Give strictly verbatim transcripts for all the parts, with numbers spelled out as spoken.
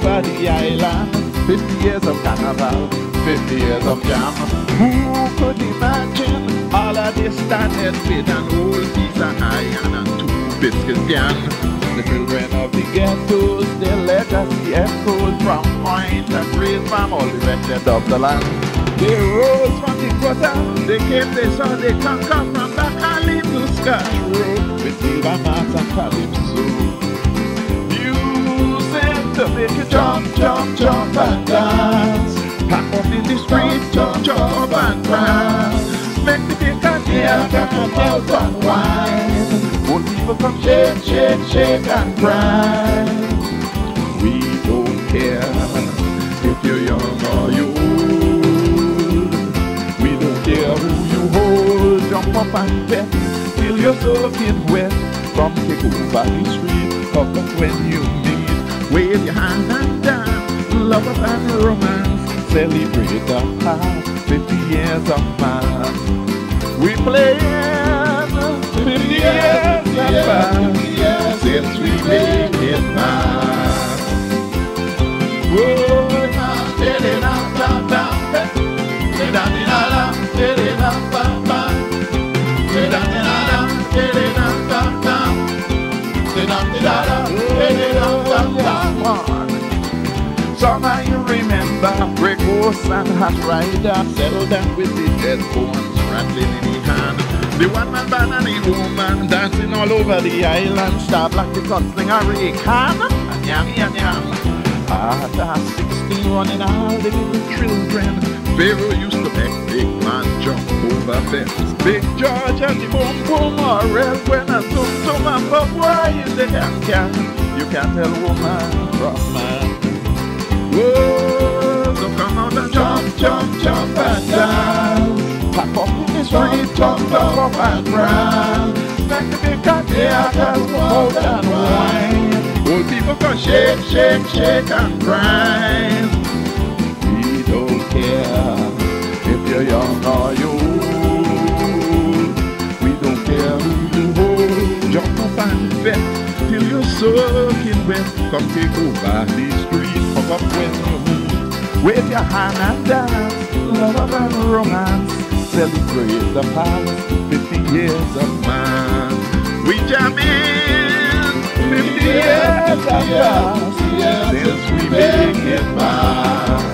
over the island. Fifty years of carnival, fifty years of jam. Who could imagine all of this started with an old piece of iron and two biscuit can? The children of the ghettos, their legacy echoes from point and great farm all erected of the land. They rose from the gutter, they came, they saw, they conquered from bacchanal to Scotch Road with silver mats and calypso. Music to make you jump, jump, jump and dance. Pack up in the street, jump, jump and prance. Make the big and air, come out and wine. Old people come shake, shake, shake and cry. We don't care if you're young or you old. We don't care who you hold. Jump up and bet till you're soaking wet. Come take over the street, up up when you meet. Wave your hand and dance, love and romance. Celebrate the past fifty years of man. We playing fifty years of man since we made it man. Whoa, now, did down, down, down, did down, did down, did down, down, down, did down, did down, down, down, did down, did down, did down, down, down. Summer, you remember, break horse and hot rider, settle down with the dead bones rattling in the hand. The one man band and the woman dancing all over the island, star black the gunsling a ray can, and yam yam yam. At sixteen running all the little children, Pharaoh used to make big man jump over fence. Big George and the boom boom or red when a zoom zoom and but why is the can can? You can't tell woman from man. Whoa, so come out and jump, jump, jump and dance. Pack up in the street, jump, jump up and dance. Make the big cat here, just out and wine. Old people can shake, shake, shake and grind. We don't care if you're young or you old. We don't care who you hold. Jump up and bet till you're soaking wet. Come take over the street. Up when you meet, wave your hand and dance, love and romance, celebrate the past fifty years of man. We jam in fifty years of past since we make it past.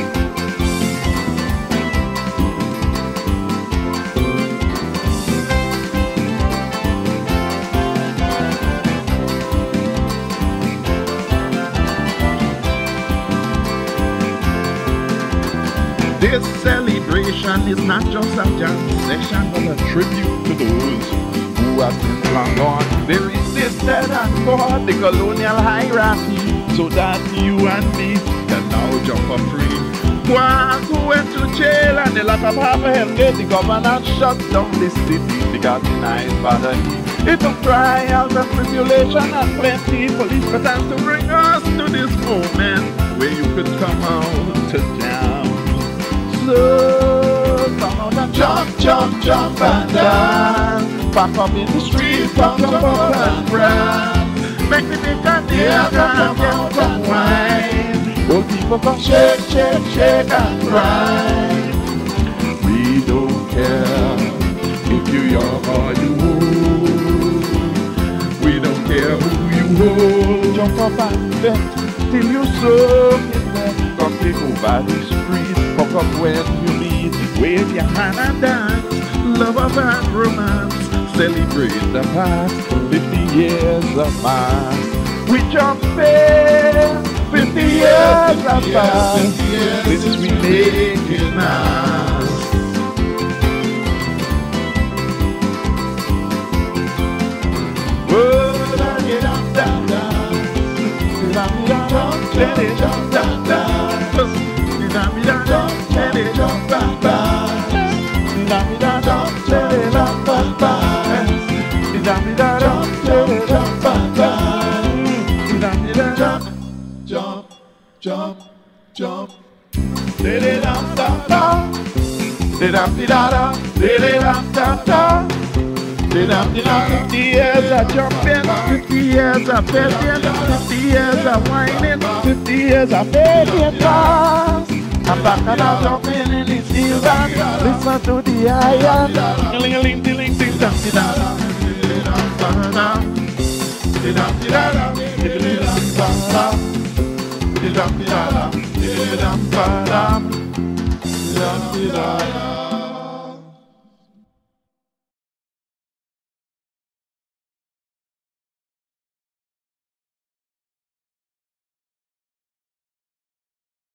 This celebration is not just a jam session, but a tribute to those who have been long gone. They resisted and fought the colonial hierarchy so that you and me can now jump up free. One who went to jail and the lot of half a hell gate, the governor shut down the city because denied father. It took trials and tribulation and plenty police battalions to bring us to this moment where you could come out to jam. So come out and jump, jump, jump and dance. Back up in the street, jump, jump up and prance. Make the big and the come out and wine. Old people come shake, shake, shake and cry. We don't care if you're young or you old. We don't care who you hold. Jump up and bet till you soak in wet. Come take over the street. Pop up when you meet, wave your hand and dance, love and romance, celebrate the past fifty years of past. We jump in fifty years of past since we make it now. Oh, da get up, down, down, down, down, let it jump, down, down. Jump, jump, let it jump and bounce. Jump, jump, let it jump and bounce. Jump, jump, let it jump and bounce. Jump, jump, jump, jump. Let it jump, down, down. Let it jump, down, down. Let it jump, down, down. fifty years of jumping, fifty years of betting, fifty years of whining, fifty years of making fast. I'm back and I'm jumping in the season. Listen to the iron. Ling ling ling ding dong ding dong. Dum dum dum dum dum dum dum dum dum.